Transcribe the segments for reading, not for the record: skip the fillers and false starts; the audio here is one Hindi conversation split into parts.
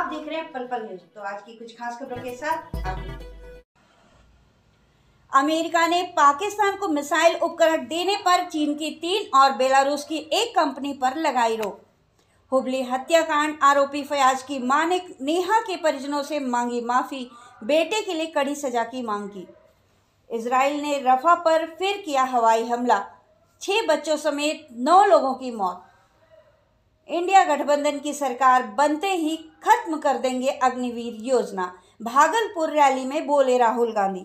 देख रहे हैं पल पल न्यूज। तो आज की कुछ खास खबरों के साथ अमेरिका ने पाकिस्तान को मिसाइल उपकरण देने पर चीन की 3 और बेलारूस की 1 कंपनी पर लगाई रोक। हुबली हत्याकांड आरोपी फयाज की मां ने नेहा के परिजनों से मांगी माफी, बेटे के लिए कड़ी सजा की मांग की। इजराइल ने रफा पर फिर किया हवाई हमला, 6 बच्चों समेत 9 लोगों की मौत। इंडिया गठबंधन की सरकार बनते ही खत्म कर देंगे अग्निवीर योजना, भागलपुर रैली में बोले राहुल गांधी।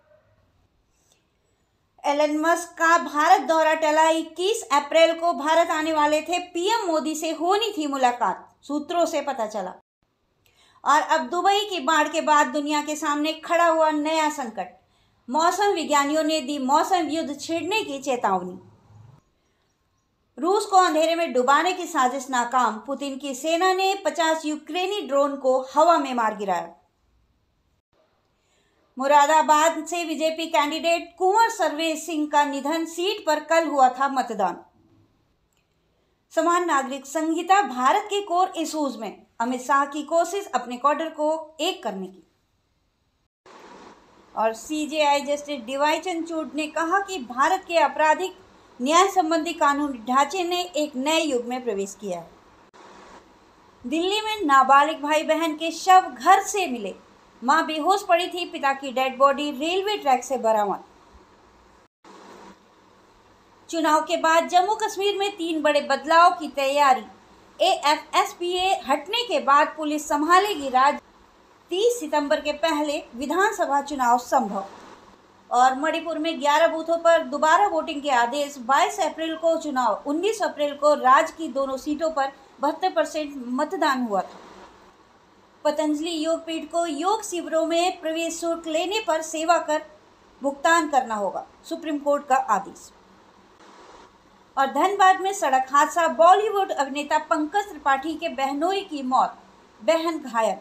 एलन मस्क का भारत दौरा टला, 21 अप्रैल को भारत आने वाले थे। पीएम मोदी से होनी थी मुलाकात, सूत्रों से पता चला। और अब दुबई की बाढ़ के बाद दुनिया के सामने खड़ा हुआ नया संकट। मौसम विज्ञानियों ने दी मौसम युद्ध छिड़ने की चेतावनी। रूस को अंधेरे में डुबाने की साजिश नाकाम, पुतिन की सेना ने 50 यूक्रेनी ड्रोन को हवा में मार गिराया। मुरादाबाद से बीजेपी कैंडिडेट कुंवर सर्वेश सिंह का निधन, सीट पर कल हुआ था मतदान। समान नागरिक संहिता भारत के कोर इश्यूज में, अमित शाह की कोशिश अपने कॉर्डर को एक करने की। और सीजेआई जस्टिस डीवाई चंद्रचूड़ ने कहा कि भारत के आपराधिक न्याय संबंधी कानूनी ढांचे ने एक नए युग में प्रवेश किया है। दिल्ली में नाबालिग भाई बहन के शव घर से मिले, मां बेहोश पड़ी थी, पिता की डेड बॉडी रेलवे ट्रैक से बरामद। चुनाव के बाद जम्मू कश्मीर में 3 बड़े बदलाव की तैयारी। एएफएसपीए हटने के बाद पुलिस संभालेगी राज्य, 30 सितंबर के पहले विधानसभा चुनाव संभव। और मणिपुर में 11 बूथों पर दोबारा वोटिंग के आदेश, 22 अप्रैल को चुनाव, 19 अप्रैल को राज्य की दोनों सीटों पर 72% मतदान हुआ था। पतंजलि योग पीठ को योग शिविरों में प्रवेश शुल्क लेने पर सेवा कर भुगतान करना होगा, सुप्रीम कोर्ट का आदेश। और धनबाद में सड़क हादसा, बॉलीवुड अभिनेता पंकज त्रिपाठी के बहनोई की मौत, बहन घायल।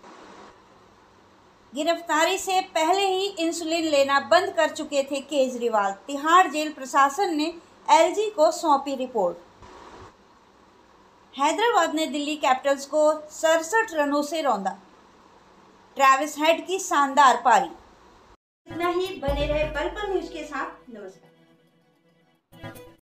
गिरफ्तारी से पहले ही इंसुलिन लेना बंद कर चुके थे केजरीवाल, तिहाड़ जेल प्रशासन ने एलजी को सौंपी रिपोर्ट। हैदराबाद ने दिल्ली कैपिटल्स को 67 रनों से रौंदा, ट्रेविस हेड की शानदार पारी। इतना ही, बने रहे पल पल न्यूज के साथ। नमस्कार।